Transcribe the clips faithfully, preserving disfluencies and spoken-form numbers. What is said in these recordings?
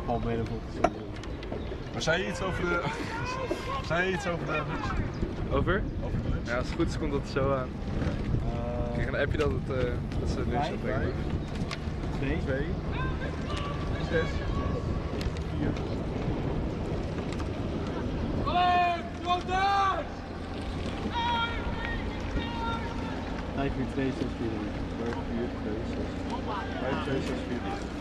Paul Beneveld. Maar zei je iets over de... zei je iets over de lunch? Over? Over de lunch? Ja, als het goed is komt dat zo aan. Uh, Ik krijg een appje dat, het, uh, dat ze lunch opbrengen. twee. Twee. Zes. Vier. vijf, vier, twee, zes, vier. vijf, vier, twee, zes. vijf, twee, zes, vier.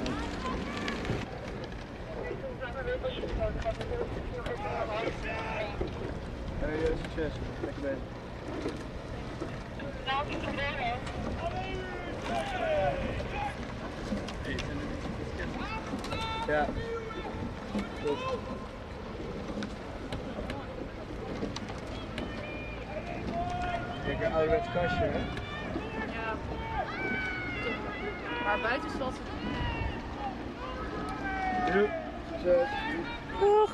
Hey, uh, succes. Lekker bezig. Ja. Goed. Lekker ouderwets kastje, hè? Ja. Maar buiten is dat... Doei. Succes. Doeg.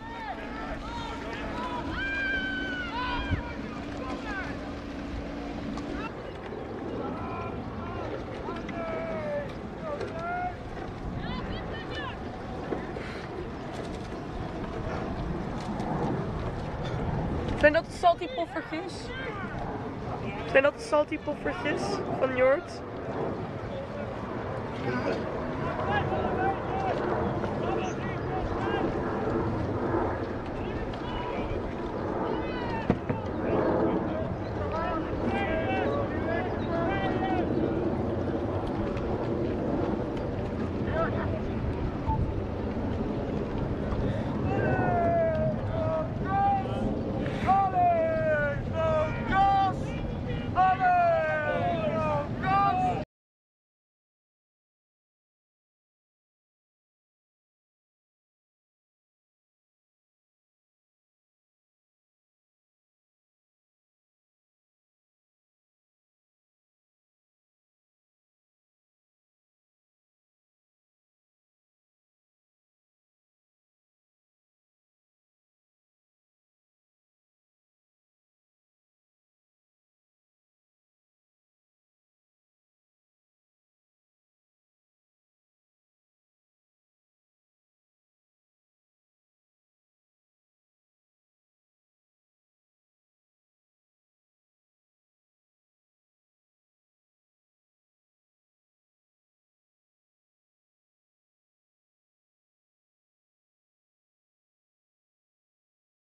Zijn dat de salty poffertjes? Zijn dat de salty poffertjes van Njord?